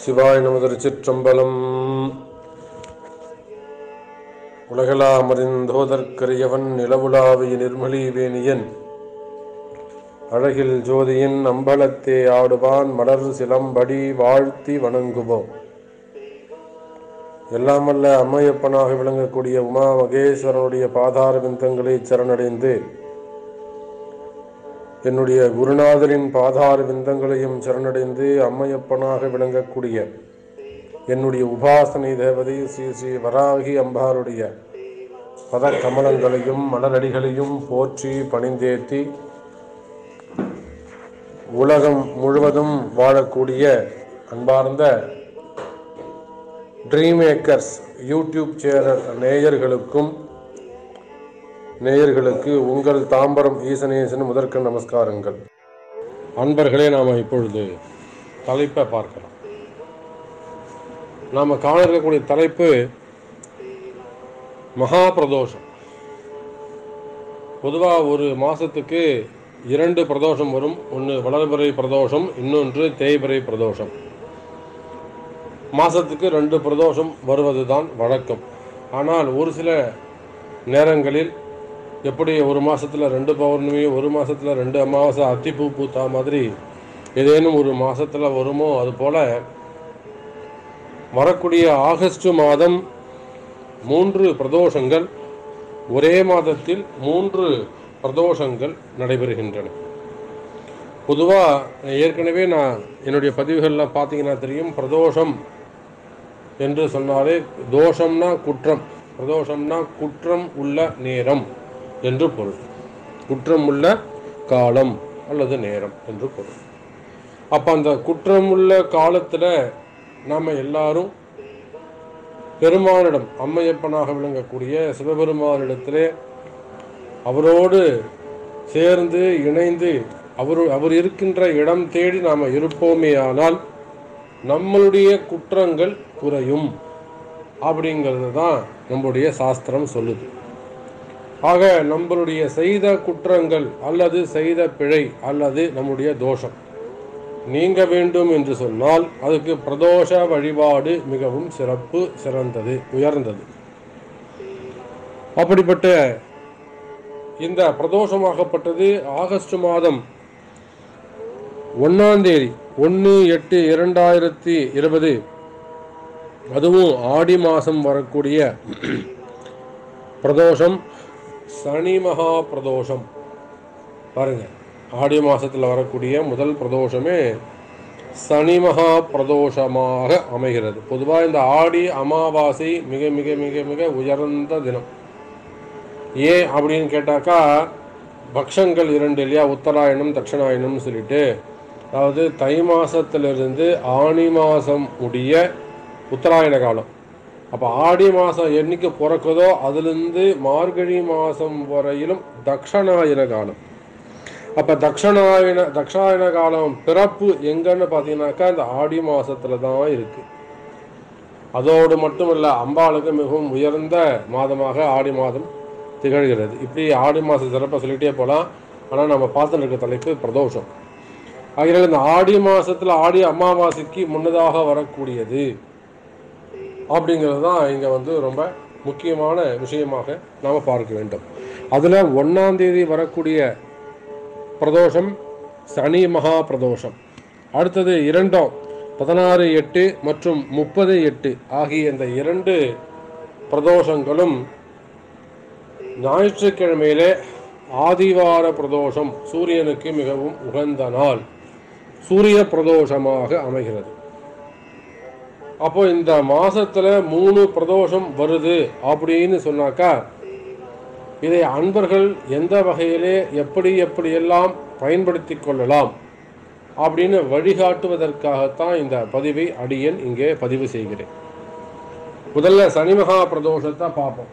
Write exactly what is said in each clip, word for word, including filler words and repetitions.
சிவாய நம திருச்சிற்றம்பலம். உலகெல்லாம் அறிந்தோதற்கரியவன் நிலவுலாவிய நிர்மலி வேணியன் அழகில் ஜோதியின் அம்பலத்தே ஆடுவான் மலர் சிலம்படி வாழ்த்தி வணங்குவோம். எல்லாம் வல்ல அம்மையப்பனாக விளங்கக்கூடிய உமா மகேஸ்வரனுடைய பாதார விந்தங்களை சரணடைந்து என்னுடைய குருநாதரின் பாதார விந்தங்களையும் சரணடைந்து அம்மையப்பனாக விளங்கக்கூடிய என்னுடைய உபாசனை தேவதை ஸ்ரீ ஸ்ரீ வராகி அம்பாருடைய பத கமலங்களையும் மலரடிகளையும் போற்றி பணிந்தேத்தி உலகம் முழுவதும் வாழக்கூடிய அன்பார்ந்த ட்ரீம் மேக்கர்ஸ் யூடியூப் சேனல் நேயர்களுக்கும் நேயர்களுக்கு உங்கள் தாம்பரம் ஈசனேசன் முதற்க நமஸ்காரங்கள். அன்பர்களே, நாம் இப்பொழுது தலைப்பை பார்க்கலாம். நாம் காண இருக்கக்கூடிய தலைப்பு மகா பிரதோஷம். பொதுவாக ஒரு மாதத்துக்கு இரண்டு பிரதோஷம் வரும். ஒன்று வளர்பிறை பிரதோஷம், இன்னொன்று தேய்பிறை பிரதோஷம். மாதத்துக்கு ரெண்டு பிரதோஷம் வருவது தான் வழக்கம். ஆனால் ஒரு சில நேரங்களில் எப்படி ஒரு மாதத்தில் ரெண்டு பௌர்ணமி, ஒரு மாதத்தில் ரெண்டு அமாவாசை, அத்திப்பூ பூத்தா மாதிரி ஏதேனும் ஒரு மாதத்தில் வருமோ, அதுபோல் வரக்கூடிய ஆகஸ்ட் மாதம் மூன்று பிரதோஷங்கள், ஒரே மாதத்தில் மூன்று பிரதோஷங்கள் நடைபெறுகின்றன. பொதுவாக ஏற்கனவே நான் என்னுடைய பதிவுகள்லாம் பார்த்தீங்கன்னா தெரியும், பிரதோஷம் என்று சொன்னாலே தோஷம்னா குற்றம், பிரதோஷம்னா குற்றம் உள்ள நேரம் என்று பொருள், குற்றம் உள்ள காலம் அல்லது நேரம் என்று பொருள். அப்போ அந்த குற்றமுள்ள காலத்தில் நாம் எல்லாரும் பெருமானிடம், அம்மையப்பனாக விளங்கக்கூடிய சிவபெருமானிடத்திலே அவரோடு சேர்ந்து இணைந்து அவர் அவர் இருக்கின்ற இடம் தேடி நாம் இருப்போமே ஆனால் நம்மளுடைய குற்றங்கள் குறையும் அப்படிங்கிறது தான் நம்முடைய சாஸ்திரம் சொல்லுது. ஆக நம்மளுடைய செய்த குற்றங்கள் அல்லது செய்த பிழை அல்லது நம்முடைய தோஷம் நீங்க வேண்டும் என்று சொன்னால் அதுக்கு பிரதோஷ வழிபாடு மிகவும் சிறப்பு, சிறந்தது, உயர்ந்தது. அப்படிப்பட்ட இந்த பிரதோஷமாகப்பட்டது ஆகஸ்ட் மாதம் ஒன்னாம் தேதி ஒன்று எட்டு இரண்டாயிரத்தி இருபது, அதுவும் ஆடி மாதம் வரக்கூடிய பிரதோஷம் சனி மகா பிரதோஷம். பாருங்க, ஆடி மாதத்தில் வரக்கூடிய முதல் பிரதோஷமே சனி மகா பிரதோஷமாக அமைகிறது. பொதுவாக இந்த ஆடி அமாவாசை மிக மிக மிக மிக உயர்ந்த தினம். ஏன் அப்படின்னு கேட்டாக்கா, பக்ஷங்கள் இரண்டு இல்லையா, உத்தராயணம் தட்சிணாயணம் சொல்லிட்டு, அதாவது தை மாதத்திலிருந்து ஆணி மாதம் முடிய உத்தராயண காலம். அப்போ ஆடி மாதம் என்னைக்கு பிறக்குதோ அதுலேருந்து மார்கழி மாதம் வரையிலும் தக்ஷணாயன காலம். அப்போ தக்ஷணாயன தக்ஷாயன காலம் பிறப்பு எங்கன்னு பார்த்தீங்கன்னாக்கா இந்த ஆடி மாதத்தில் தான் இருக்குது. அதோடு மட்டும் இல்லை, அம்பாளுக்கு மிகவும் உயர்ந்த மாதமாக ஆடி மாதம் திகழ்கிறது. இப்படி ஆடி மாதம் சிறப்பாக சொல்லிகிட்டே போகலாம். ஆனால் நம்ம பார்த்துட்டு இருக்க தலைப்பு பிரதோஷம். ஆகிய இந்த ஆடி மாதத்தில் ஆடி அமாவாசைக்கு முன்னதாக வரக்கூடியது அப்படிங்கிறது தான் இங்கே வந்து ரொம்ப முக்கியமான விஷயமாக நாம் பார்க்க வேண்டும். அதில் ஒன்றாம் தேதி வரக்கூடிய பிரதோஷம் சனி மகா பிரதோஷம். அடுத்தது இரண்டாம் பதினாறு எட்டு மற்றும் முப்பது எட்டு ஆகிய இந்த இரண்டு பிரதோஷங்களும் ஞாயிற்றுக்கிழமையிலே ஆதிவார பிரதோஷம், சூரியனுக்கு மிகவும் உகந்த நாள், சூரிய பிரதோஷமாக அமைகிறது. அப்போ இந்த மாசத்துல மூணு பிரதோஷம் வருது அப்படின்னு சொன்னாக்கா, இதை அன்பர்கள் எந்த வகையிலே எப்படி எப்படியெல்லாம் பயன்படுத்தி கொள்ளலாம் அப்படின்னு வழிகாட்டுவதற்காகத்தான் இந்த பதிவை அடியேன் இங்கே பதிவு செய்கிறேன். முதல்ல சனி மகா பிரதோஷத்தை பார்ப்போம்.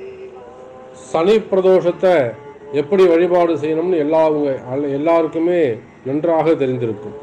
சனி பிரதோஷத்தை எப்படி வழிபாடு செய்யணும்னு எல்லாருங்க எல்லாருக்குமே நன்றாக தெரிந்திருக்கும்.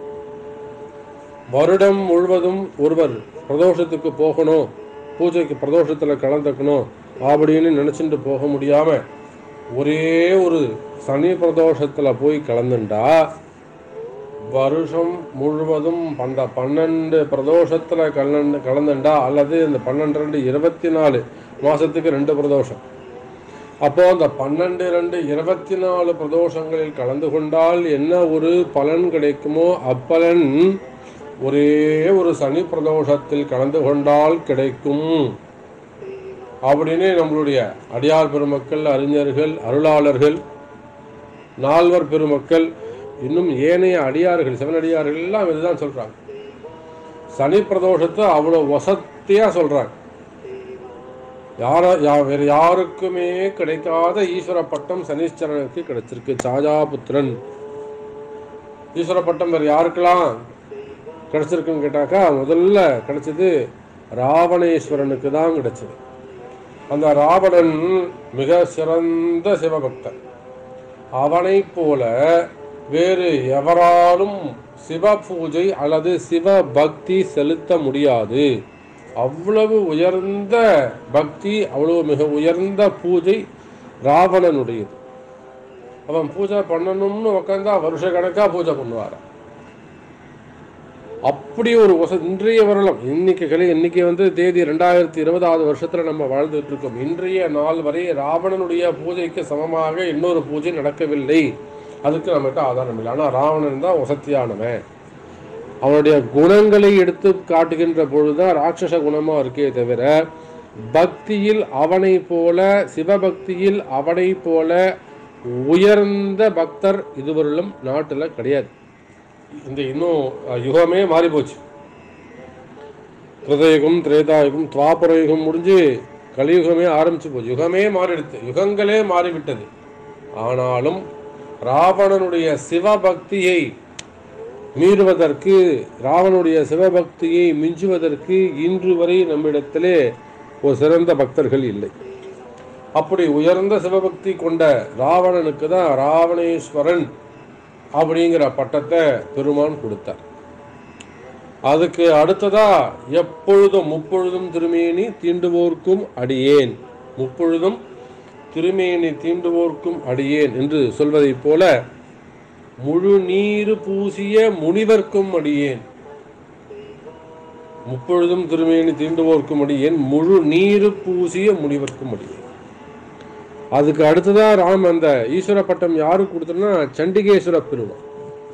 வருடம் முழுவதும் ஒருவர் பிரதோஷத்துக்கு போகணும், பூஜைக்கு பிரதோஷத்தில் கலந்துக்கணும் அப்படின்னு நினச்சிட்டு போக முடியாமல் ஒரே ஒரு சனி பிரதோஷத்தில் போய் கலந்துண்டா வருஷம் முழுவதும் அந்த பன்னெண்டு பிரதோஷத்துல கலந்து கலந்துண்டா அல்லது இந்த பன்னெண்டு ரெண்டு இருபத்தி நாலு மாசத்துக்கு ரெண்டு பிரதோஷம். அப்போ அந்த பன்னெண்டு ரெண்டு இருபத்தி நாலு பிரதோஷங்களில் கலந்து கொண்டால் என்ன ஒரு பலன் கிடைக்குமோ அப்பலன் ஒரே ஒரு சனி பிரதோஷத்தில் கலந்து கொண்டால் கிடைக்கும் அப்படின்னு நம்மளுடைய அடியார் பெருமக்கள், அறிஞர்கள், அருளாளர்கள், நால்வர் பெருமக்கள், இன்னும் ஏனைய அடியார்கள், சிவனடியார்கள் எல்லாம் இதுதான் சொல்றாங்க. சனி பிரதோஷத்தை அவ்வளோ வசத்தியா சொல்றாங்க. யார யா வேறு யாருக்குமே கிடைக்காத ஈஸ்வர பட்டம் சனீஸ்வரனுக்கு கிடைச்சிருக்கு. சாயாபுத்திரன் ஈஸ்வர பட்டம் வேறு யாருக்கெல்லாம் கிடைச்சிருக்குன்னு கேட்டாக்கா முதல்ல கிடைச்சது ராவணேஸ்வரனுக்கு தான் கிடைச்சது. அந்த ராவணன் மிக சிறந்த சிவபக்தன். அவனை போல வேறு எவராலும் சிவ பூஜை அல்லது சிவ பக்தி செலுத்த முடியாது. அவ்வளவு உயர்ந்த பக்தி, அவ்வளவு மிக உயர்ந்த பூஜை ராவணனுடையது. அவன் பூஜை பண்ணணும்னு உட்காந்தா வருஷ கணக்கா பூஜை பண்ணுவார். அப்படி ஒரு வச இன்றைய வரலாம். இன்னைக்கு கலை இன்னைக்கு வந்து தேதி ரெண்டாயிரத்தி இருபதாவது வருஷத்துல நம்ம வாழ்ந்துட்டு இருக்கோம். இன்றைய நாள் வரை ராவணனுடைய பூஜைக்கு சமமாக இன்னொரு பூஜை நடக்கவில்லை. அதுக்கு நம்மகிட்ட ஆதாரம் இல்லை. ஆனால் ராவணன் தான் வசத்தியானவன். அவனுடைய குணங்களை எடுத்து காட்டுகின்ற பொழுதுதான் ராட்சச குணமா இருக்கே தவிர பக்தியில் அவனை போல, சிவபக்தியில் அவனை போல உயர்ந்த பக்தர் இதுவரையிலும் நாட்டுல கிடையாது. இந்த இன்னும் யுகமே மாறி போச்சு. கிருதயுகம், திரேதாயுகம், துவாபர யுகம் முடிஞ்சு கலியுகமே ஆரம்பிச்சு போச்சு. யுகமே மாறிடுது, யுகங்களே மாறிவிட்டது. ஆனாலும் ராவணனுடைய சிவபக்தியை மீறுவதற்கு, ராவனுடைய சிவபக்தியை மிஞ்சுவதற்கு இன்று வரை நம்மிடத்திலே ஒரு சிறந்த பக்தர்கள் இல்லை. அப்படி உயர்ந்த சிவபக்தி கொண்ட ராவணனுக்கு தான் ராவணேஸ்வரன் அப்படிங்கிற பட்டத்தை பெருமான் கொடுத்தார். அதுக்கு அடுத்ததா எப்பொழுதும் முப்பொழுதும் திருமேனி தீண்டுவோர்க்கும் அடியேன், முப்பொழுதும் திருமேனி தீண்டுவோர்க்கும் அடியேன் என்று சொல்வதை போல முழு நீரு பூசிய முனிவர்க்கும் அடியேன், முப்பொழுதும் திருமேனி தீண்டுவோர்க்கும் அடியேன், முழு நீரு பூசிய முனிவர்க்கும் அடியேன். அதுக்கு அடுத்ததான் ராம் அந்த ஈஸ்வர பட்டம் யாருக்கு கொடுத்தோம்னா சண்டிகேஸ்வர பெருமான்.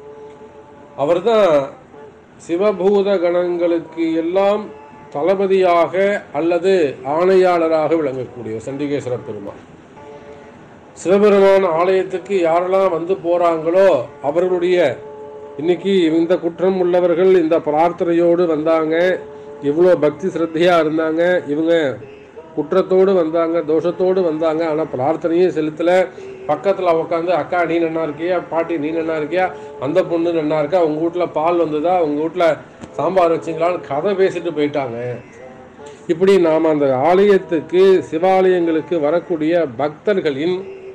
அவர் தான் சிவபூத கணங்களுக்கு எல்லாம் தளபதியாக அல்லது ஆணையாளராக விளங்கக்கூடிய சண்டிகேஸ்வர பெருமான். சிவபெருமான் ஆலயத்துக்கு யாரெல்லாம் வந்து போறாங்களோ அவர்களுடைய இன்னைக்கு இந்த குற்றம் உள்ளவர்கள் இந்த பிரார்த்தனையோடு வந்தாங்க, இவ்வளோ பக்தி சிரத்தையா இருந்தாங்க, இவங்க குற்றத்தோடு வந்தாங்க, தோஷத்தோடு வந்தாங்க, ஆனால் பிரார்த்தனையும் செலுத்தல. பக்கத்தில் உட்காந்து அக்கா நீ நன்னா இருக்கியா, பாட்டி நீ நன்னா இருக்கியா, அந்த பொண்ணு நன்னா இருக்கா, உங்கள் வீட்டில் பால் வந்ததா, உங்கள் வீட்டில் சாம்பார் வச்சிங்களான்னு கதை பேசிட்டு போயிட்டாங்க. இப்படி நாம் அந்த ஆலயத்துக்கு, சிவாலயங்களுக்கு வரக்கூடிய பக்தர்களின்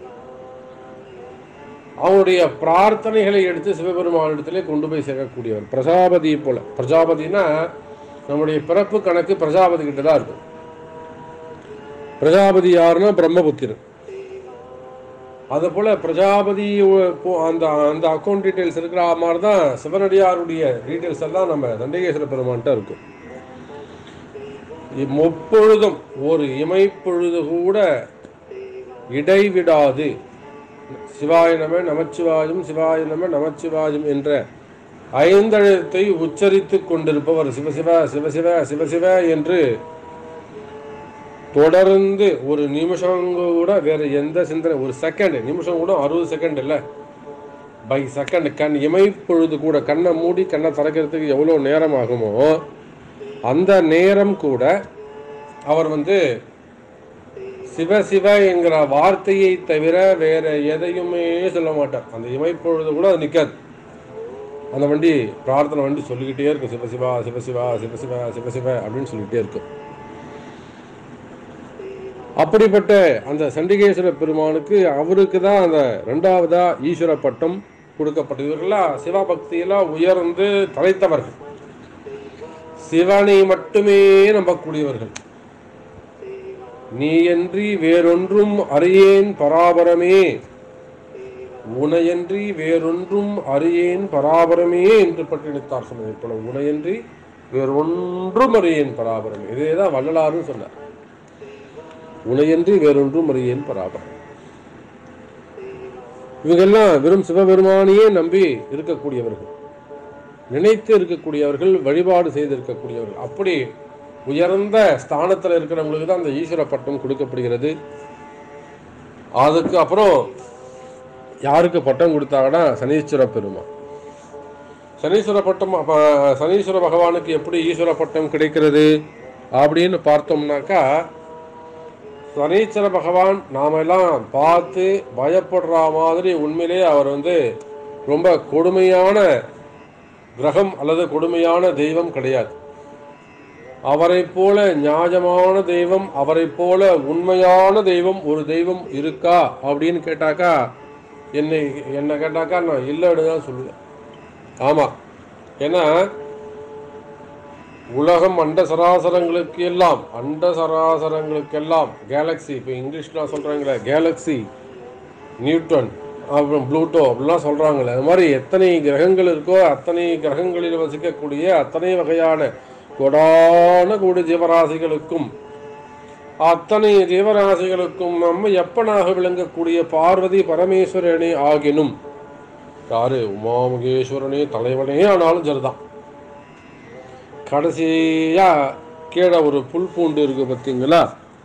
அவனுடைய பிரார்த்தனைகளை எடுத்து சிவபெருமானிடத்திலே கொண்டு போய் சேர்க்கக்கூடியவர். பிரஜாபதி போல, பிரஜாபதினா நம்முடைய பிறப்பு கணக்கு பிரஜாபதி கிட்ட தான் இருக்கும். பிரஜாபதி யாருன்னா பிரம்மபுத்திரன். அது போல பிரஜாபதி அந்த அந்த அக்கௌண்ட் டீட்டெயில்ஸ் இருக்கிற மாதிரி தான் சிவனடியாருடைய டீட்டெயில்ஸ் எல்லாம் நம்ம சண்டிகேஸ்வர பெருமான்கிட்ட இருக்கும். முப்பொழுதும் ஒரு இமைப்பொழுது கூட இடைவிடாது சிவாய நம நமச்சிவாயும் சிவாய நம நமச்சிவாயும் என்ற ஐந்தெழுத்தை உச்சரித்து கொண்டிருப்பவர். சிவசிவ சிவசிவ சிவசிவ என்று தொடர்ந்து ஒரு நிமிஷம் கூட வேற எந்த சிந்தனை, ஒரு செகண்ட், நிமிஷம் கூட அறுபது செகண்ட் இல்லை, பை செகண்ட், கண் இமைப்பொழுது கூட கண்ணை மூடி கண்ணை திறக்கிறதுக்கு எவ்வளோ நேரம் ஆகுமோ அந்த நேரம் கூட அவர் வந்து சிவசிவ என்கிற வார்த்தையை தவிர வேற எதையுமே சொல்ல மாட்டார். அந்த இமைப்பொழுது கூட அது நிற்காது. அந்த வண்டி பிரார்த்தனை வண்டி சொல்லிக்கிட்டே இருக்கும், சிவசிவா சிவசிவா சிவசிவா சிவசிவ அப்படின்னு சொல்லிக்கிட்டே இருக்கும். அப்படிப்பட்ட அந்த சண்டிகேஸ்வர பெருமானுக்கு அவருக்கு தான் அந்த ரெண்டாவதா ஈஸ்வர பட்டம் கொடுக்கப்பட்டது. இவர்களாம் சிவபக்தியெல்லாம் உயர்ந்து தலைத்தவர்கள், சிவனை மட்டுமே நம்பக்கூடியவர்கள். நீ என்று வேறொன்றும் அறியேன் பராபரமே உனையன்றி வேறொன்றும் அறியேன் பராபரமே என்று பட்டினித்தார் சொன்னதை போல உனையன்றி வேறொன்றும் அறியேன் பராபரமே. இதேதான் வள்ளலாருன்னு சொன்னார். உனையன்றி வேறொன்றும் அறியேன் பராபரம். இவங்கெல்லாம் வெறும் சிவபெருமானையே நம்பி இருக்கக்கூடியவர்கள், நினைத்து இருக்கக்கூடியவர்கள், வழிபாடு செய்து இருக்கக்கூடியவர்கள். அப்படி உயர்ந்த ஸ்தானத்தில் இருக்கிறவங்களுக்கு தான் அந்த ஈஸ்வர பட்டம் கொடுக்கப்படுகிறது. அதுக்கு அப்புறம் யாருக்கு பட்டம் கொடுத்தாங்கன்னா சனீஸ்வர பெருமான். சனீஸ்வர பட்டம் சனீஸ்வர பகவானுக்கு எப்படி ஈஸ்வர பட்டம் கிடைக்கிறது அப்படின்னு பார்த்தோம்னாக்கா, சனீஸ்வர பகவான் நாம எல்லாம் பார்த்து பயப்படுற மாதிரி உண்மையிலே அவர் வந்து ரொம்ப கொடுமையான கிரகம் அல்லது கொடுமையான தெய்வம் கிடையாது. அவரை போல நியாயமான தெய்வம், அவரை போல உண்மையான தெய்வம் ஒரு தெய்வம் இருக்கா அப்படின்னு கேட்டாக்கா, என்னை என்ன கேட்டாக்கா நான் இல்லைன்னு தான் சொல்லுவேன். ஆமாம், ஏன்னா உலகம் அண்ட சராசரங்களுக்கு எல்லாம் அண்ட சராசரங்களுக்கெல்லாம் கேலக்சி, இப்போ இங்கிலீஷ்லாம் சொல்கிறாங்களே கேலக்சி, நியூட்டன், அப்புறம் ப்ளூட்டோ அப்படிலாம் சொல்கிறாங்களே, அது மாதிரி எத்தனை கிரகங்கள் இருக்கோ அத்தனை கிரகங்களில் வசிக்கக்கூடிய அத்தனை வகையான கொடான கூடி ஜீவராசிகளுக்கும் அத்தனை ஜீவராசிகளுக்கும் நம்ம எப்பனாக விளங்கக்கூடிய பார்வதி பரமேஸ்வரனே ஆகினும் யாரு உமாமகேஸ்வரனே தலைவனே ஆனாலும் சரிதான். கடைசியா கீழே ஒரு புல் பூண்டு இருக்கு பார்த்தீங்களா,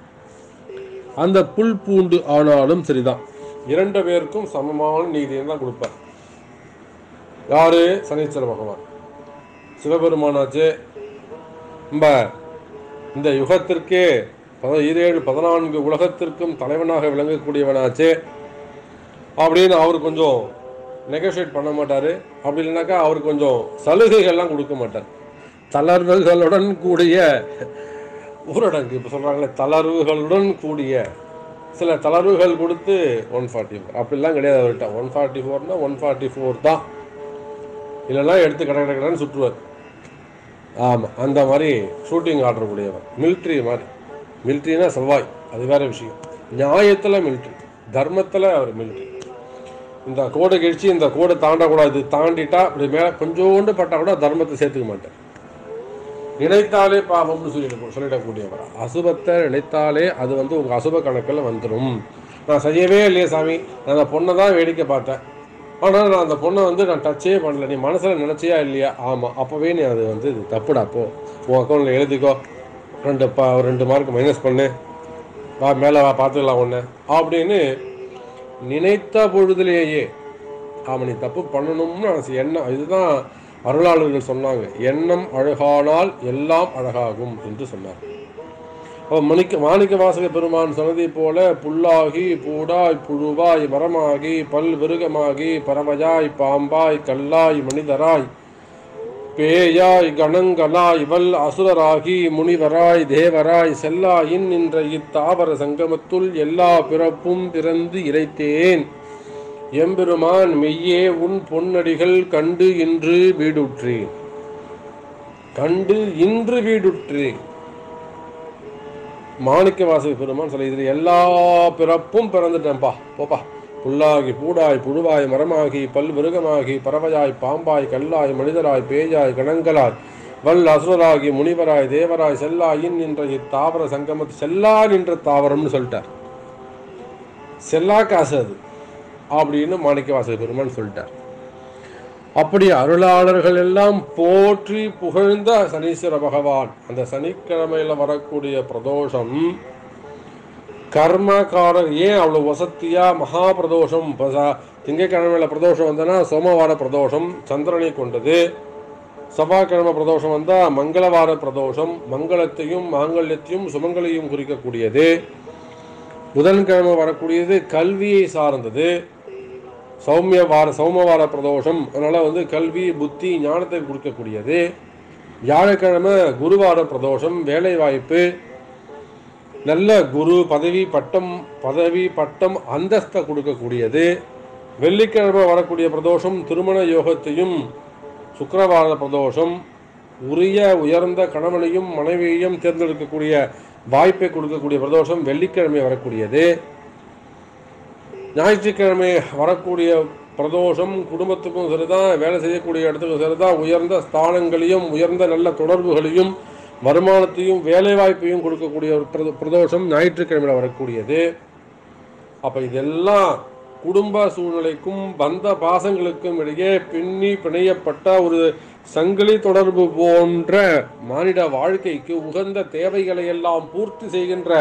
அந்த புல் பூண்டு ஆனாலும் சரிதான். இரண்டு பேருக்கும் சமமான நீதியை தான் கொடுப்பார். யாரு? சனீஸ்வர பகவான். சிவபெருமானாச்சு நம்ம இந்த யுகத்திற்கே பதினேழு பதினான்கு உலகத்திற்கும் தலைவனாக விளங்கக்கூடியவனாச்சு அப்படின்னு அவர் கொஞ்சம் நெகோஷியேட் பண்ண மாட்டார். அப்படி இல்லைனாக்கா அவர் கொஞ்சம் சலுகைகள்லாம் கொடுக்க மாட்டார். தளர்வுகளுடன் கூடிய ஊரடங்கு, இப்போ சொல்கிறாங்களே தளர்வுகளுடன் கூடிய சில தளர்வுகள் கொடுத்து ஒன் ஃபார்ட்டி ஃபோர் அப்படிலாம் கிடையாது அவர்கிட்ட. ஒன் ஃபார்ட்டி ஃபோர்னா ஒன் ஃபார்ட்டி ஃபோர் தான், இல்லைன்னா எடுத்து கடை கடை கடைன்னு சுற்றுவார். ஆமாம், அந்த மாதிரி ஷூட்டிங் ஆர்டர் கூடியவர். மிலிட்ரி மாதிரி. மிலிட்ரினா செவ்வாய், அது வேறு விஷயம். நியாயத்தில் மிலிட்ரி, தர்மத்தில் அவர் மிலிட்ரி. இந்த கோடை கழிச்சு இந்த கோடை தாண்டக்கூடாது, தாண்டிட்டா அப்படி மேலே கொஞ்சோண்டு பட்டால் கூட தர்மத்தை சேர்த்துக்க மாட்டேன். நினைத்தாலே பாவம்னு சொல்லிட சொல்லிடக்கூடியவர். அசுபத்தை நினைத்தாலே அது வந்து உங்கள் அசுப கணக்கில் வந்துடும். நான் செய்யவே இல்லையே சாமி, நான் அந்த பொண்ணை தான் வேடிக்கை பார்த்தேன், ஆனால் நான் அந்த பொண்ணை வந்து நான் டச்சே பண்ணல, நீ மனசில் நினச்சியா இல்லையா? ஆமாம், அப்போவே நீ அது வந்து இது தப்புடா, அப்போ உன் அக்கௌண்ட்டில் எழுதிக்கோ, ரெண்டு பா ரெண்டு மார்க் மைனஸ் பண்ணு, வா மேலே வா பார்த்துக்கலாம் ஒன்று அப்படின்னு நினைத்த பொழுதுலேயே ஆமாம் நீ தப்பு பண்ணணும்னு எண்ணம். இதுதான் அருளாளர்கள் சொன்னாங்க, எண்ணம் அழகானால் எல்லாம் அழகாகும் என்று சொன்னார். அப்போ மணிக்க மாணிக்க வாசக பெருமான் சொன்னதை போல புல்லாகி பூடாய் புழுவாய் மரமாகி பல் விருகமாகி பறவையாய் பாம்பாய் கல்லாய் மனிதராய் பேயாய் கணங்களாய் வல் அசுரராகி முனிவராய் தேவராய் செல்லாயின் என்ற இத்தாவர சங்கமத்துள் எல்லா பிறப்பும் பிறந்து இறைத்தேன் எம்பெருமான் மெய்யே உன் பொன்னடிகள் கண்டு இன்று வீடுற்றேன். கண்டு இன்று வீடுற்றேன். மாணிக்க வாசக பெருமான் சொல்ல, இதில் எல்லா பிறப்பும் பிறந்துட்டேன்ப்பா, போப்பா. புல்லாகி பூடாய் புழுவாய் மரமாகி பல் மிருகமாகி பறவையாய் பாம்பாய் கல்லாய் மனிதராய் பேயாய் கணங்களாய் வல் அசுரராகி முனிவராய் தேவராய் செல்லாயின் என்ற இத்தாவர சங்கமத்து, செல்லா நின்ற தாவரம்னு சொல்லிட்டார். செல்லா காசு அது அப்படின்னு மாணிக்க வாசக பெருமான் சொல்லிட்டார். அப்படி அருளாளர்கள் எல்லாம் போற்றி புகழ்ந்த சனீஸ்வர பகவான் அந்த சனிக்கிழமையில வரக்கூடிய பிரதோஷம் கர்மக்காரர் ஏன் அவ்வளோ வசதியா மகா பிரதோஷம். திங்கக்கிழமையில பிரதோஷம் வந்தனா சோமவார பிரதோஷம் சந்திரனை கொண்டது, செவ்வாய்க்கிழமை பிரதோஷம் வந்தா மங்களவார பிரதோஷம் மங்களத்தையும் மாங்கல்யத்தையும் சுமங்கலையும் குறிக்கக்கூடியது. புதன்கிழமை வரக்கூடியது கல்வியை சார்ந்தது, சௌமிய வார சௌமவார பிரதோஷம், அதனால வந்து கல்வி புத்தி ஞானத்தை கொடுக்கக்கூடியது. வியாழக்கிழமை குருவார பிரதோஷம் வேலை வாய்ப்பு, நல்ல குரு பதவி பட்டம் பதவி பட்டம் அந்தஸ்தை கொடுக்கக்கூடியது. வெள்ளிக்கிழமை வரக்கூடிய பிரதோஷம் திருமண யோகத்தையும், சுக்கிரவார பிரதோஷம் உரிய உயர்ந்த கணவனையும் மனைவியையும் தேர்ந்தெடுக்கக்கூடிய வாய்ப்பை கொடுக்கக்கூடிய பிரதோஷம் வெள்ளிக்கிழமை வரக்கூடியது. ஞாயிற்றுக்கிழமை வரக்கூடிய பிரதோஷம் குடும்பத்துக்கும் சரிதான், வேலை செய்யக்கூடிய இடத்துக்கும் சரிதான், உயர்ந்த ஸ்தானங்களையும் உயர்ந்த நல்ல தொடர்புகளையும் வருமானத்தையும் வேலை வாய்ப்பையும் கொடுக்கக்கூடிய ஒரு பிரதோ பிரதோஷம் ஞாயிற்றுக்கிழமையில் வரக்கூடியது. அப்போ இதெல்லாம் குடும்ப சூழ்நிலைக்கும் பந்த பாசங்களுக்கும் இடையே பின்னி பிணையப்பட்ட ஒரு சங்கிலி தொடர்பு போன்ற மானிட வாழ்க்கைக்கு உகந்த தேவைகளை எல்லாம் பூர்த்தி செய்கின்ற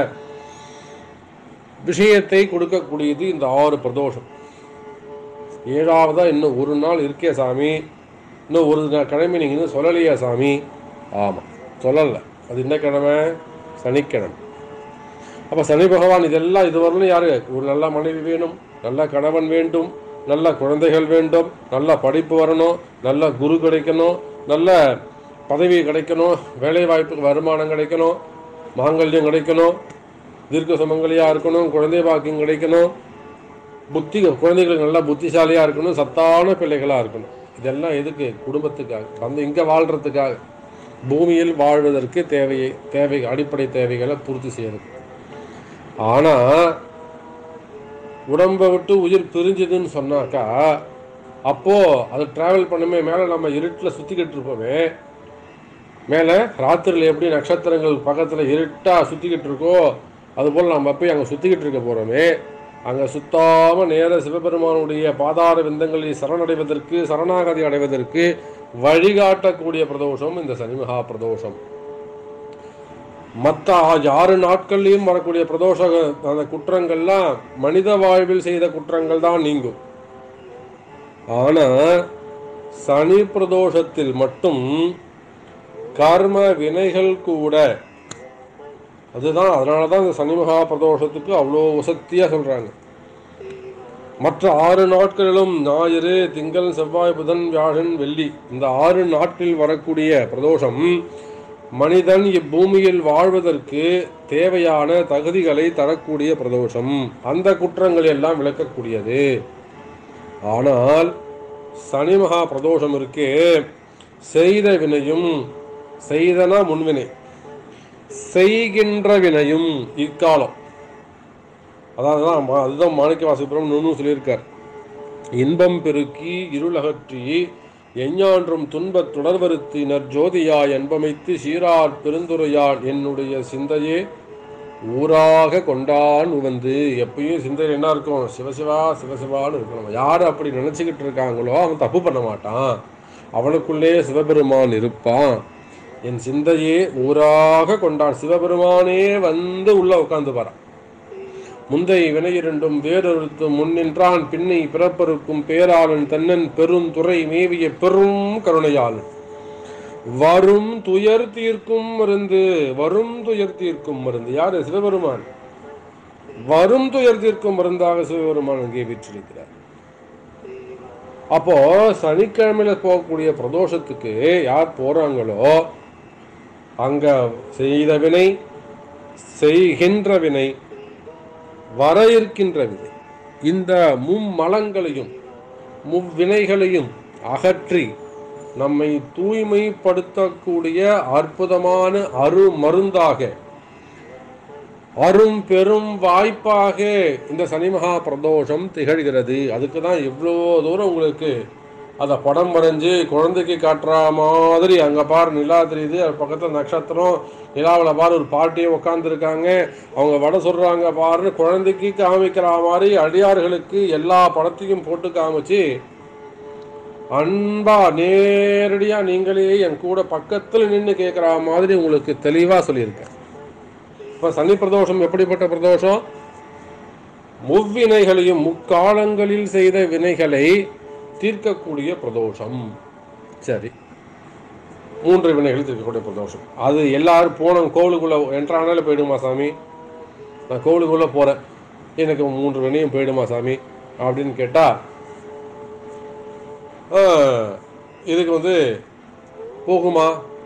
விஷயத்தை கொடுக்கக்கூடியது இந்த ஆறு பிரதோஷம். ஏழாவதா இன்னும் ஒரு நாள் இருக்கே சாமி, இன்னும் ஒரு கிழமை நீங்க இன்னும் சொல்லலையா சாமி? ஆமா, சொல்லலை. அது என்ன கிழமை? சனிக்கிழமை. அப்ப சனி பகவான் இதெல்லாம் இதுவரையிலும் யாரு? ஒரு நல்ல மனைவி வேணும், நல்ல கணவன் வேண்டும், நல்ல குழந்தைகள் வேண்டும், நல்ல படிப்பு வரணும், நல்ல குரு கிடைக்கணும், நல்ல பதவி கிடைக்கணும், வேலை வாய்ப்புக்கு வருமானம் கிடைக்கணும், மாங்கல்யம் கிடைக்கணும், தீர்க்க சுமங்கலியாக இருக்கணும், குழந்தை பாக்கியம் கிடைக்கணும், புத்தி குழந்தைகளுக்கு நல்லா புத்திசாலியாக இருக்கணும், சத்தான பிள்ளைகளாக இருக்கணும். இதெல்லாம் எதுக்கு? குடும்பத்துக்காக, வந்து இங்கே வாழ்கிறதுக்காக, பூமியில் வாழ்வதற்கு தேவையை தேவை அடிப்படை தேவைகளை பூர்த்தி செய்யறது. ஆனால் உடம்பை விட்டு உயிர் பிரிஞ்சுதுன்னு சொன்னாக்கா அப்போது அது ட்ராவல் பண்ணுமே, மேலே நம்ம இருட்டில் சுற்றிக்கிட்டு இருப்போமே, மேலே ராத்திரியில் எப்படி நட்சத்திரங்கள் பக்கத்தில் இருட்டாக சுற்றிக்கிட்டு இருக்கோ அதுபோல் நம்ம போய் அங்கே சுற்றிக்கிட்டு இருக்க போகிறோமே, அங்கே சுத்தாமல் நேர சிவபெருமானுடைய பாதார விந்தங்களை சரணடைவதற்கு சரணாகதி அடைவதற்கு வழிகாட்டக்கூடிய பிரதோஷம் இந்த சனிமகா பிரதோஷம். மற்ற ஆறு நாட்கள்லையும் வரக்கூடிய பிரதோஷ அந்த குற்றங்கள்லாம் மனித வாழ்வில் செய்த குற்றங்கள் தான் நீங்கும். ஆனால் சனி பிரதோஷத்தில் மட்டும் கர்ம வினைகள் கூட, அதுதான் அதனால தான் இந்த சனி மகா பிரதோஷத்துக்கு அவ்வளோ வசத்தியாக சொல்கிறாங்க. மற்ற ஆறு நாட்களிலும் ஞாயிறு, திங்கள், செவ்வாய், புதன், வியாழன், வெள்ளி இந்த ஆறு நாட்களில் வரக்கூடிய பிரதோஷம் மனிதன் இப்பூமியில் வாழ்வதற்கு தேவையான தகுதிகளை தரக்கூடிய பிரதோஷம், அந்த குற்றங்களை எல்லாம் விளக்கக்கூடியது. ஆனால் சனி மகா பிரதோஷம் இருக்கே, செய்த வினையும், செய்தனா முன்வினை, செய்கின்ற வினையும் இக்காலம், அதாவது அதுதான் மாணிக்க வாசகபுரம் நூன்னு சொல்லியிருக்கார். இன்பம் பெருக்கி இருளகற்றி எஞ்ஞான்றும் துன்பத் தொடர்வருத்தினர் ஜோதியாய் என்பமைத்து சீரார் பெருந்துரையான் என்னுடைய சிந்தையே ஊராக கொண்டான் வந்து. எப்பயும் சிந்தையில் என்ன இருக்கும்? சிவசிவா சிவசிவான்னு இருக்கணும். யார் அப்படி நினச்சிக்கிட்டு இருக்காங்களோ அவன் தப்பு பண்ண மாட்டான், அவனுக்குள்ளே சிவபெருமான் இருப்பான். என் சிந்தையே ஊராக கொண்டான், சிவபெருமானே வந்து உள்ள உட்கார்ந்து பாரான். முந்தை வினையிரண்டும் வேறொருத்து முன்னின்றான் பின்னை பிறப்பருக்கும் பேராளன் தன்னன் பெரும் துறை மேவிய பெரும் கருணையாளன் வரும் துயர் தீர்க்கும் மருந்து. வரும் துயர் தீர்க்கும் மருந்து யாரு? சிவபெருமான். வரும் துயர் தீர்க்கும் மருந்தாக சிவபெருமான் அங்கே வீற்றிருக்கிறார். அப்போ சனிக்கிழமையில போகக்கூடிய பிரதோஷத்துக்கு யார் போறாங்களோ அங்க செய்த வினை, செய்கின்ற வினை, வர இருக்கின்ற வினை, இந்த மும்மலங்களையும் முவ்வினைகளையும் அகற்றி நம்மை தூய்மைப்படுத்தக்கூடிய அற்புதமான அரு மருந்தாக, அரும் பெரும் வாய்ப்பாக இந்த சனிமகா பிரதோஷம் திகழ்கிறது. அதுக்கு தான் இவ்வளோ தூரம் உங்களுக்கு அதை படம் வரைஞ்சி குழந்தைக்கு காட்டுற மாதிரி, அங்கே பாரு நிலா தெரியுது, அது பக்கத்தில் நட்சத்திரம், நிலாவில் பாரு ஒரு பாட்டியை உட்காந்துருக்காங்க, அவங்க வடை சொல்கிறாங்க பாருன்னு குழந்தைக்கு காமிக்கிற மாதிரி அடியார்களுக்கு எல்லா படத்தையும் போட்டு காமிச்சு அன்பா நேரடியாக நீங்களே என் கூட பக்கத்தில் நின்று கேட்குற மாதிரி உங்களுக்கு தெளிவாக சொல்லியிருக்கேன். இப்போ சனி பிரதோஷம் எப்படிப்பட்ட பிரதோஷம்? முவ்வினைகளையும் முக்காலங்களில் செய்த வினைகளை தீர்க்கக்கூடிய பிரதோஷம். சரி, மூன்று வினைகள் தீர்க்கக்கூடிய பிரதோஷம். அது எல்லாரும் போன கோவிலுக்குள்ளே என்ட்ரானால போயிடுமா சாமி? நான் கோவிலுக்குள்ளே போகிறேன், எனக்கு மூன்று வினையும் போயிடுமா சாமி அப்படின்னு கேட்டால் இதுக்கு வந்து போகுமா?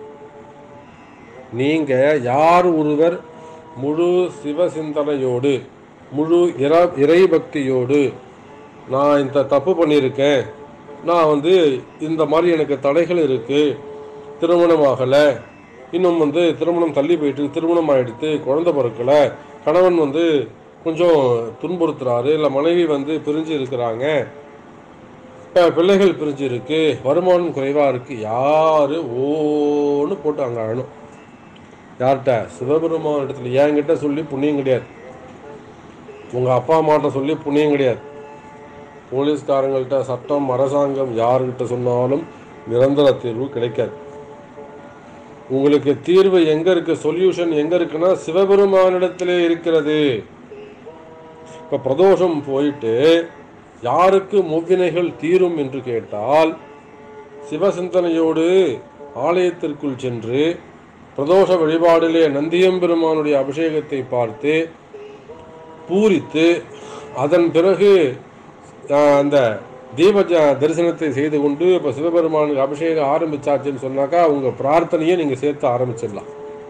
நீங்கள் யார் ஒருவர் முழு சிவசிந்தனையோடு முழு இற இறை பக்தியோடு நான் இந்த தப்பு பண்ணியிருக்கேன், நான் வந்து இந்த மாதிரி எனக்கு தடைகள் இருக்குது, திருமணம் ஆகலை, இன்னும் வந்து திருமணம் தள்ளி போயிட்டு திருமணம் ஆகிடுத்து, குழந்தை பிறக்கலை, கணவன் வந்து கொஞ்சம் துன்புறுத்துறாரு, இல்லை மனைவி வந்து பிரிஞ்சு இருக்கிறாங்க, பிள்ளைகள் பிரிஞ்சு இருக்கு, வருமானம் குறைவாக இருக்கு, யாரு ஓன்னு போட்டு அங்கே அழணும். யார்கிட்ட? சிவபெருமான் இடத்துல. என்கிட்ட சொல்லி புண்ணியம் கிடையாது, உங்கள் அப்பா அம்மாட்ட சொல்லி புண்ணியம் கிடையாது, போலீஸ்காரங்கள்ட்ட, சட்டம், அரசாங்கம் யாருக்கிட்ட சொன்னாலும் நிரந்தர தீர்வு கிடைக்காது. உங்களுக்கு தீர்வு எங்க இருக்கு, சொல்யூஷன் எங்க இருக்குன்னா சிவபெருமானிடத்திலே இருக்கிறது. இப்ப பிரதோஷம் போயிட்டு யாருக்கு முவ்வினைகள் தீரும் என்று கேட்டால், சிவசிந்தனையோடு ஆலயத்திற்குள் சென்று பிரதோஷ வழிபாடிலே நந்தியம்பெருமானுடைய அபிஷேகத்தை பார்த்து பூரித்து அதன் பிறகு அந்த தீப தரிசனத்தை செய்து கொண்டு இப்போ சிவபெருமானுக்கு அபிஷேகம் ஆரம்பிச்சாச்சுன்னு சொன்னாக்கா உங்கள் பிரார்த்தனையை நீங்கள் சேர்த்து ஆரம்பிச்சிடலாம்.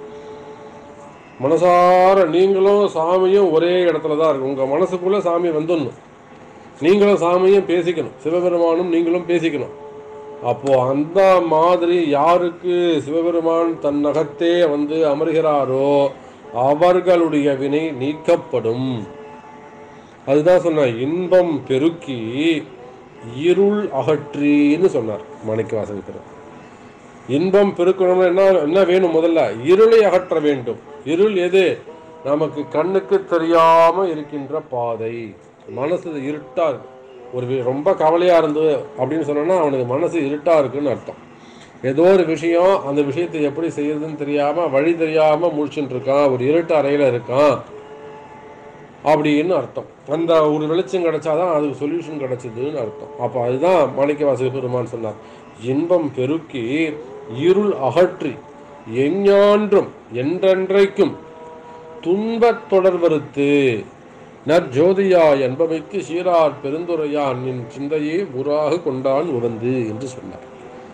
மனசார நீங்களும் சாமியும் ஒரே இடத்துல தான் இருக்கும். உங்கள் மனசுக்குள்ளே சாமி வந்துடணும், நீங்களும் சாமியும் பேசிக்கணும், சிவபெருமானும் நீங்களும் பேசிக்கணும். அப்போது அந்த மாதிரி யாருக்கு சிவபெருமான் தன் நகத்தே வந்து அமர்கிறாரோ அவர்களுடைய வினை நீக்கப்படும். அதுதான் சொன்ன இன்பம் பெருக்கி இருள் அகற்றின்னு சொன்னார் மாணிக்கவாசகர். இன்பம் பெருக்கணும்னா என்ன என்ன வேணும்? முதல்ல இருளை அகற்ற வேண்டும். இருள் எது? நமக்கு கண்ணுக்கு தெரியாம இருக்கின்ற பாதை. மனசு இருட்டா இருக்கு. ஒரு ரொம்ப கவலையா இருந்தது அப்படின்னு சொன்னா அவனுக்கு மனசு இருட்டா இருக்குன்னு அர்த்தம். ஏதோ ஒரு விஷயம், அந்த விஷயத்தை எப்படி செய்யறதுன்னு தெரியாம வழி தெரியாம முடிச்சுட்டு இருக்கான், ஒரு இருட்டு அறையில இருக்கான் அப்படின்னு அர்த்தம். அந்த ஒரு வெளிச்சம் கிடைச்சாதான் அதுக்கு சொல்யூஷன் கிடைச்சதுன்னு அர்த்தம். அப்போ அதுதான் மாணிக்கவாசக பெருமான் சொன்னார், இன்பம் பெருக்கி இருள் அகற்றி எஞ்ஞான்றும் என்றென்றைக்கும் துன்பத் தொடர்வறுத்து நற்ஜோதியா என்பவைக்கு சீரார் பெருந்துரையான் நின் சிந்தையே ஊராக கொண்டான் உவந்து என்று சொன்னார்.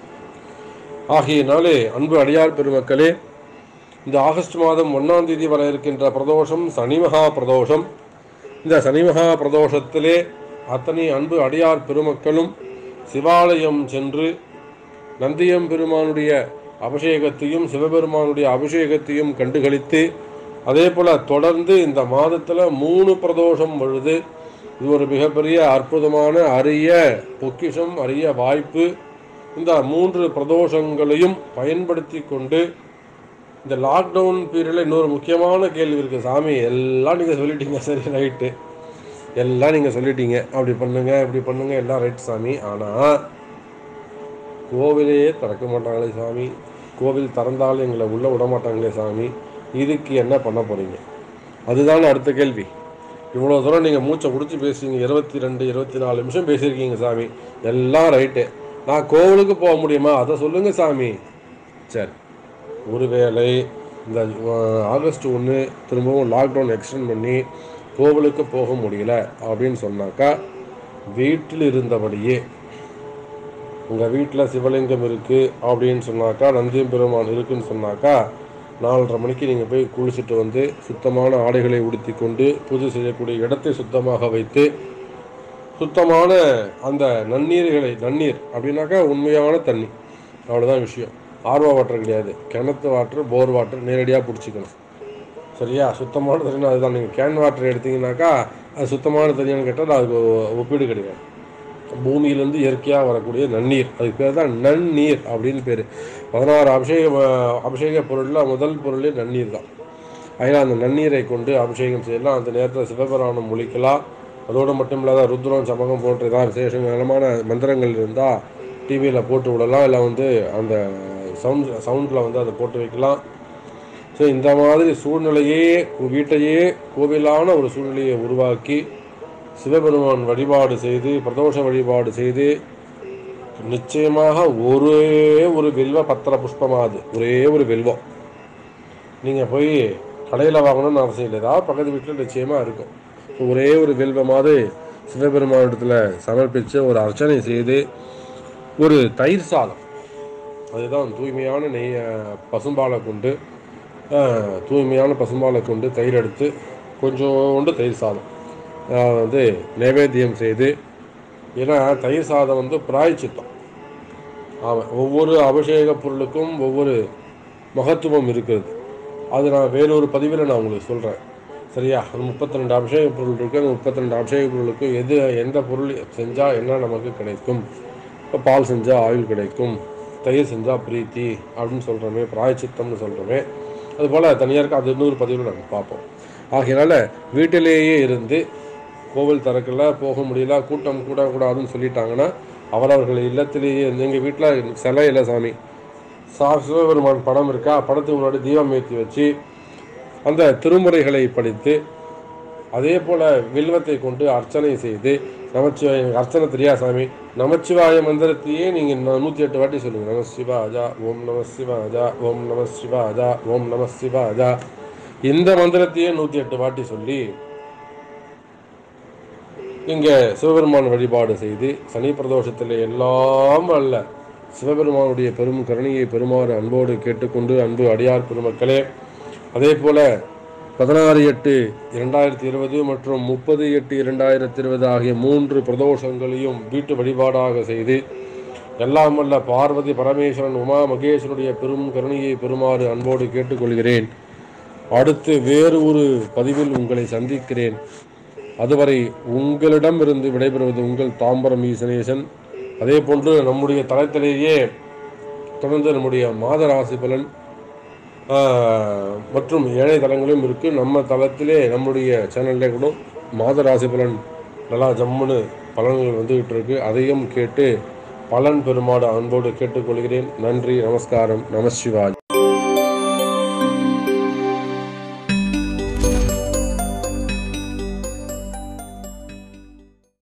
ஆகியனாலே அன்பு அடியார் பெருமக்களே, இந்த ஆகஸ்ட் மாதம் ஒன்றாம் தேதி வர இருக்கின்ற பிரதோஷம் சனிமகா பிரதோஷம். இந்த சனிமகா பிரதோஷத்திலே அத்தனை அன்பு அடியார் பெருமக்களும் சிவாலயம் சென்று நந்தியம் பெருமானுடைய அபிஷேகத்தையும் சிவபெருமானுடைய அபிஷேகத்தையும் கண்டுகளித்து, அதே போல் தொடர்ந்து இந்த மாதத்தில் மூணு பிரதோஷம் வருது. இது ஒரு மிகப்பெரிய அற்புதமான அரிய பொக்கிஷம், அரிய வாய்ப்பு. இந்த மூன்று பிரதோஷங்களையும் பயன்படுத்தி கொண்டு இந்த லாக்டவுன் பீரியடில் இன்னொரு முக்கியமான கேள்வி இருக்குது. சாமி எல்லாம் நீங்கள் சொல்லிட்டீங்க, சரி ரைட்டு, எல்லாம் நீங்கள் சொல்லிட்டீங்க, அப்படி பண்ணுங்க இப்படி பண்ணுங்க, எல்லாம் ரைட் சாமி, ஆனால் கோவிலையே திறக்க மாட்டாங்களே சாமி, கோவில் திறந்தாலும் எங்களை உள்ளே விட மாட்டாங்களே சாமி, இதுக்கு என்ன பண்ண போகிறீங்க? அதுதானே அடுத்த கேள்வி. இவ்வளோ தூரம் நீங்கள் மூச்சை பிடிச்சி பேசுவீங்க, இருபத்தி ரெண்டு இருபத்தி நாலு நிமிஷம் பேசியிருக்கீங்க சாமி, எல்லாம் ரைட்டு, நான் கோவிலுக்கு போக முடியுமா அதை சொல்லுங்கள் சாமி. சரி, ஒருவேளை இந்த ஆகஸ்ட் ஒன்று திரும்பவும் லாக்டவுன் எக்ஸ்டெண்ட் பண்ணி கோவிலுக்கு போக முடியல அப்படின்னு சொன்னாக்கா, வீட்டில் இருந்தபடியே உங்கள் வீட்டில் சிவலிங்கம் இருக்குது அப்படின்னு சொன்னாக்கா, நந்தியம் பெருமான் இருக்குதுன்னு சொன்னாக்கா, நாலரை மணிக்கு நீங்கள் போய் குளிச்சுட்டு வந்து சுத்தமான ஆடைகளை உடுத்தி கொண்டு பூஜை செய்யக்கூடிய இடத்தை சுத்தமாக வைத்து சுத்தமான அந்த நன்னீர்களை, நன்னீர் அப்படின்னாக்கா உண்மையான தண்ணி, அவ்வளோதான் விஷயம். ஆர்வா வாட்டர் கிடையாது, கிணத்து வாட்டர், போர் வாட்டர் நேரடியாக பிடிச்சிக்கணும். சரியா? சுத்தமான தண்ணி அதுதான். நீங்கள் கேன் வாட்டர் எடுத்திங்கனாக்கா அது சுத்தமான தண்ணின்னு கேட்டால் அதுக்கு ஒப்பீடு கிடையாது. பூமியிலேருந்து இயற்கையாக வரக்கூடிய நன்னீர், அதுக்கு பேர் தான் நன்னீர் அப்படின்னு பேர். பதினாறு அபிஷேக அபிஷேக பொருளில் முதல் பொருளே நன்னீர் தான். அதனால் அந்த நன்னீரை கொண்டு அபிஷேகம் செய்யலாம். அந்த நேரத்தில் சிவபுராணம் ஒழிக்கலாம். அதோடு மட்டும் இல்லாத ருத்ரம், சமகம் போன்ற ஏதாவது விசேஷமான மந்திரங்கள் இருந்தால் டிவியில் போட்டு விடலாம், இல்லை வந்து அந்த சவுண்ட் சவுண்டில் வந்து அதை போட்டு வைக்கலாம். ஸோ இந்த மாதிரி சூழ்நிலையே, வீட்டையே கோவிலான ஒரு சூழ்நிலையை உருவாக்கி சிவபெருமான் வழிபாடு செய்து பிரதோஷ வழிபாடு செய்து நிச்சயமாக ஒரே ஒரு வில்வ பத்திர புஷ்பமாகுது, ஒரே ஒரு வில்வம். நீங்கள் போய் கடையில் வாங்கணும்னு அவசியம் இல்லை, ஏதாவது பக்கத்து வீட்டில் நிச்சயமாக இருக்கும். ஒரே ஒரு வில்வமாவது சிவபெருமானிடத்தில் சமர்ப்பித்து ஒரு அர்ச்சனை செய்து ஒரு தயிர் சாதம், அதுதான் தூய்மையான நெய் பசும்பாலை கொண்டு தூய்மையான பசும்பாலை கொண்டு தயிர் எடுத்து கொஞ்சோண்டு தயிர் சாதம் வந்து நைவேத்தியம் செய்து, ஏன்னா தயிர் சாதம் வந்து பிராயச்சித்தம். ஆமாம், ஒவ்வொரு அபிஷேக பொருளுக்கும் ஒவ்வொரு மகத்துவம் இருக்கிறது. அது நான் வேறொரு பதிவில் நான் உங்களுக்கு சொல்கிறேன். சரியா? அந்த முப்பத்தி ரெண்டு அபிஷேக பொருள் இருக்குது. அந்த முப்பத்தி ரெண்டு அபிஷேக பொருளுக்கு எது எந்த பொருள் செஞ்சால் என்ன நமக்கு கிடைக்கும்? இப்போ பால் செஞ்சால் ஆயுள் கிடைக்கும், தயிர் செஞ்சால் பிரீத்தி அப்படின்னு சொல்கிறோமே, பிராயச்சித்தம்னு சொல்கிறோமே. அதுபோல் தனியாக இருக்குது. அது இன்னொரு பதிவில் நம்ம பார்ப்போம். ஆகையினால வீட்டிலேயே இருந்து கோவில் திறக்கல, போக முடியல, கூட்டம் கூடக்கூடாதுன்னு சொல்லிட்டாங்கன்னா அவரவர்கள் இல்லத்திலேயே எங்கள் வீட்டில் சிலை இல்லை சாமி, சா சிவபெருமான் படம் இருக்கா, படத்துக்கு முன்னாடி தீபம் ஏற்றி வச்சு அந்த திருமுறைகளை படித்து அதே போல் வில்வத்தை கொண்டு அர்ச்சனை செய்து நமச்சிவாய அர்ச்சனை தெரியா சாமி, நமச்சிவாய மந்திரத்தையே நீங்கள் நூற்றி எட்டு வாட்டி சொல்லுங்கள். நம சிவாஜா ஓம் நம சிவாஜா ஓம் நம சிவாஜா ஓம் நம சிவாஜா, இந்த மந்திரத்தையே நூற்றி எட்டு வாட்டி சொல்லி இங்கே சிவபெருமான் வழிபாடு செய்து சனி பிரதோஷத்தில் எல்லாம் அல்ல சிவபெருமானுடைய பெரும் கருணையை பெருமாறு அன்போடு கேட்டுக்கொண்டு, அன்பு அடியார் பெருமக்களே, அதே போல் பதினாறு எட்டு இரண்டாயிரத்தி இருபது மற்றும் முப்பது எட்டு இரண்டாயிரத்தி இருபது ஆகிய மூன்று பிரதோஷங்களையும் வீட்டு வழிபாடாக செய்து எல்லாம் வல்ல பார்வதி பரமேஸ்வரன் உமா மகேஸ்வருடைய பெரும் கருணையை பெருமாறு அன்போடு கேட்டுக்கொள்கிறேன். அடுத்து வேறு ஒரு பதிவில் உங்களை சந்திக்கிறேன். அதுவரை உங்களிடமிருந்து விடைபெறுவது உங்கள் தாம்பரம் ஈசனேசன். அதே போன்று நம்முடைய தளத்திலேயே தொடர்ந்து நம்முடைய மாத ராசி பலன் மற்றும் ஏழை தளங்களும் இருக்குது. நம்ம தளத்திலே நம்முடைய சேனல்லே கூட மாத ராசி பலன் நல்லா ஜம்முன்னு பலன்கள் வந்துகிட்டு இருக்கு. அதையும் கேட்டு பலன் பெருமாடு அன்போடு கேட்டுக்கொள்கிறேன். நன்றி, நமஸ்காரம், நமசிவாய்.